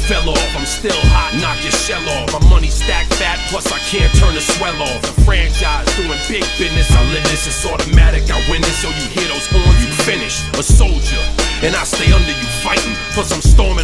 fell off. I'm still hot, knock your shell off. My money stacked fat, plus I can't turn the swell off. The franchise doing big business, I live this, it's automatic, I win this. So you hear those horns, you finished. A soldier, and I stay under you fighting. Plus I'm storming